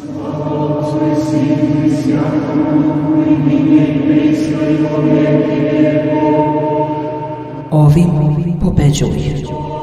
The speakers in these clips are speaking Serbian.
Ovim pobeđuj.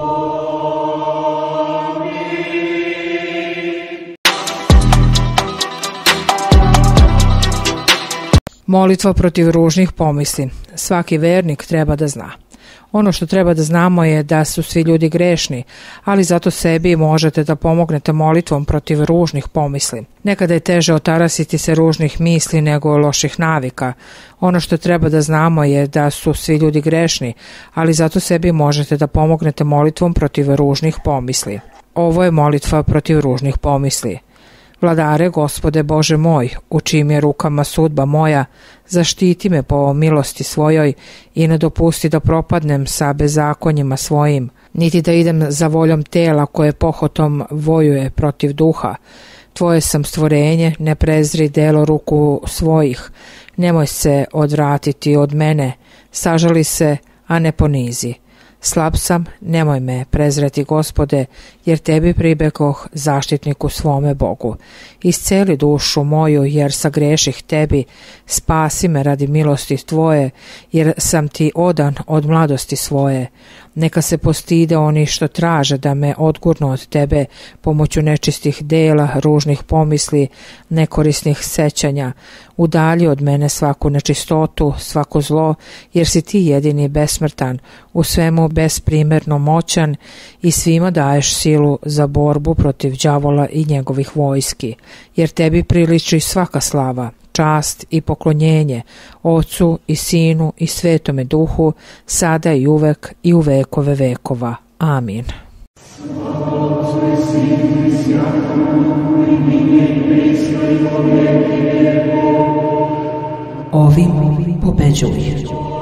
Molitva protiv ružnih pomisli. Svaki vernik treba da zna. Ono što treba da znamo je da su svi ljudi grešni, ali zato sebi možete da pomognete molitvom protiv ružnih pomisli. Nekada je teže otarasiti se ružnih misli nego loših navika. Ono što treba da znamo je da su svi ljudi grešni, ali zato sebi možete da pomognete molitvom protiv ružnih pomisli. Ovo je molitva protiv ružnih pomisli. Vladare, Gospode Bože moj, u čijim je rukama sudba moja, zaštiti me po milosti svojoj i ne dopusti da propadnem sa bezakonjima svojim, niti da idem za voljom tela koje pohotom vojuje protiv duha. Tvoje sam stvorenje, ne prezri delo ruku svojih, nemoj se odvratiti od mene, sažali se, a ne ponizi. Slab sam, nemoj me prezreti, Gospode, jer tebi pribegoh, zaštitniku svome Bogu. Isceli dušu moju, jer sagreših tebi, spasi me radi milosti tvoje, jer sam ti odan od mladosti svoje. Neka se postide oni što traže da me odgurnu od tebe pomoću nečistih dela, ružnih pomisli, nekorisnih sećanja. Udalji od mene svaku nečistotu, svako zlo, jer si ti jedini besmrtan, u svemu besprimerno moćan i svima daješ silu za borbu protiv đavola i njegovih vojski, jer tebi priliči svaka slava, čast i poklonjenje, Ocu i Sinu i Svetome Duhu, sada i uvek i u vekove vekova. Amin. Ovim pobeđuj.